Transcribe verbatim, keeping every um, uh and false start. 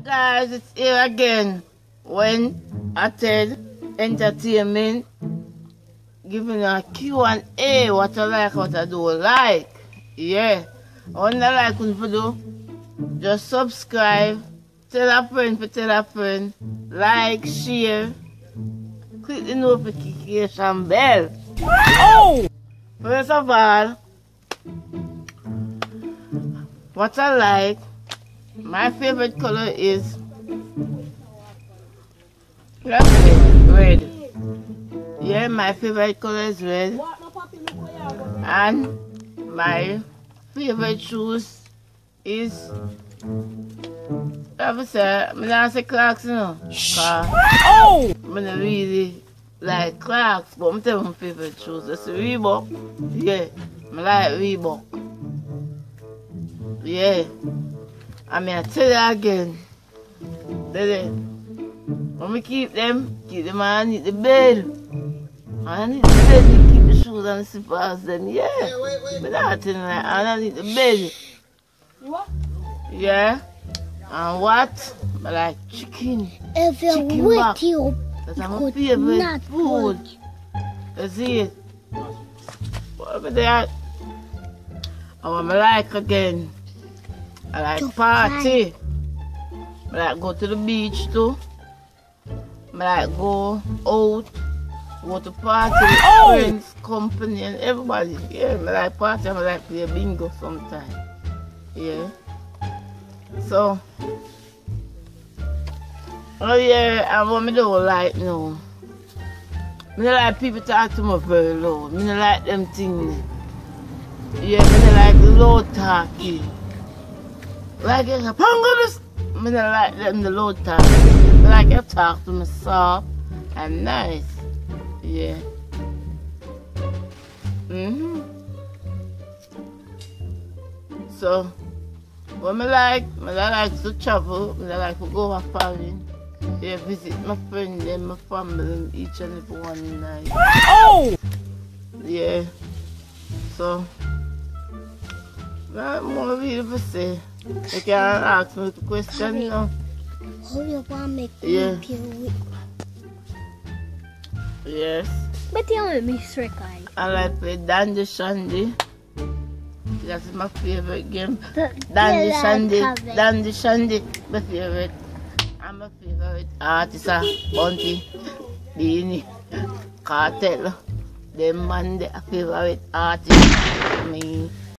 guys, it's here again. When I tell entertainment, giving a Q and A, what I like, what I don't like. Yeah. What I like what you do, just subscribe, tell a friend for tell a friend, like, share, click the notification bell. Oh! First of all, what I like, my favorite color is red. Yeah, my favorite color is red. And my favorite shoes is, I would say, I'm not say Clarks, you know. Oh! I don't really like Clarks, but I'm telling my favorite shoes. It's Reebok. Yeah, I like Reebok. Yeah. I mean, I tell you again, that when we keep them, keep them underneath the bed. Underneath the bed, we keep the shoes and the slippers, then yeah. Wait, wait, wait. But not in like underneath the bed. What? Yeah. And what? I like chicken. If you Chicken wake back. you up, That's my could favorite not food. That's it. Whatever that. I want to like again. I like To party. I like go to the beach too. I like go out, go to party with Oh! friends, company and everybody. Yeah, I like party, I like play bingo sometimes. Yeah. So, oh yeah, I want me to do like no. I don't like people talk to me very low. I don't like them things. Yeah, I don't like low talking. Like it's a pangolus. I don't like them the low talk. I like you talk to me soft and nice. Yeah. Mm-hmm. So, what I like, I like to travel, I like to go off foreign. Yeah, visit my friends and my family each and every one night. Oh! Yeah. So, not more really to say. You can ask me the question, you know. how you want to make Yeah. me feel? Yes. But you want me trick eye. I like play Dandy Shandy. That's my favorite game. But Dandy you like Shandy. have it. Dandy Shandy, my favorite. I'm my favorite artist, uh, Bounty, Beanie, Cartel. Them man, they favorite artist. Me.